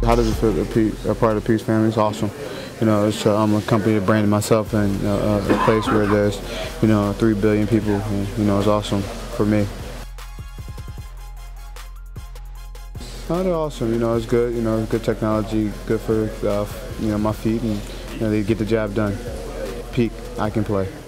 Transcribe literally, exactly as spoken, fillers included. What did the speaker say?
How does it feel to be a part of the Peace family? It's awesome. You know, it's, uh, I'm a company that branded myself in uh, a place where there's, you know, three billion people. And, you know, it's awesome for me. Oh, they're awesome. You know, it's good. You know, good technology, good for uh, you know my feet, and you know, they get the job done. Peak, I can play.